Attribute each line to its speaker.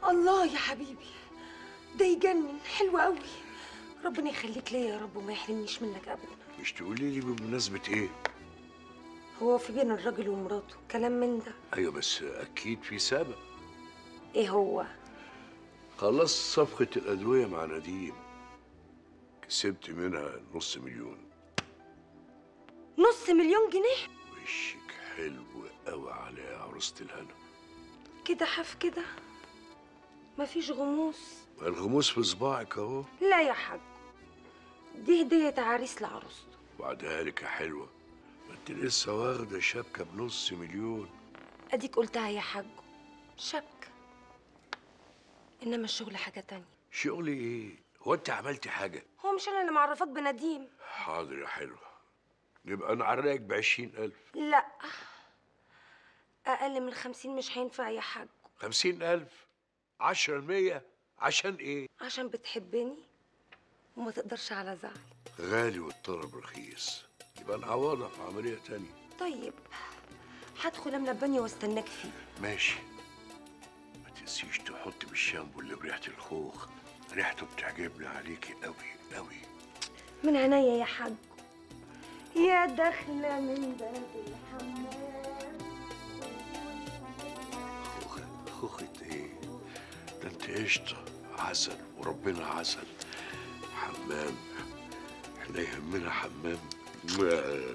Speaker 1: الله يا حبيبي، ده يجنن، حلو قوي. ربنا يخليك ليا يا رب وما يحرمنيش منك ابدا.
Speaker 2: مش تقولي لي بمناسبة ايه؟
Speaker 1: هو في بين الراجل ومراته كلام من ده؟
Speaker 2: ايوه بس اكيد في سبب.
Speaker 1: ايه هو؟
Speaker 2: خلصت صفقة الأدوية مع نديم، كسبت منها $500,000.
Speaker 1: $500,000؟
Speaker 2: وشك حلو قوي على يا عروسة الهنا.
Speaker 1: كده حاف كده، مفيش غموس؟
Speaker 2: الغموس في صباعك اهو.
Speaker 1: لا يا حاج، دي هدية عريس لعروسته.
Speaker 2: وبعدها لك يا حلوة، ما انت لسه واخدة شبكة ب500,000.
Speaker 1: اديك قلتها يا حاج، شبكة، انما الشغل حاجة تانية.
Speaker 2: شغلي ايه؟ هو انت عملتي حاجة؟
Speaker 1: هو مش انا اللي معرفاك بنديم؟
Speaker 2: حاضر يا حلوة، نبقى نعرقك ب20,000.
Speaker 1: لا، اقل من 50 مش هينفع يا حاج.
Speaker 2: 50,000؟ 10%؟ عشان ايه؟
Speaker 1: عشان بتحبني وما تقدرش على زعل.
Speaker 2: غالي والطلب رخيص، يبقى نعوضها في عملية تانية.
Speaker 1: طيب هدخل املى البانيو واستناك فيه.
Speaker 2: ماشي. ما تنسيش تحط بالشامبو اللي بريحة الخوخ، ريحته بتعجبني عليكي قوي قوي.
Speaker 1: من عينيا يا حاج. يا داخله من باب الحمام.
Speaker 2: خوخة ايه؟ ده انت قشطة عسل وربنا عسل. حمام، احنا يهمنا حمام.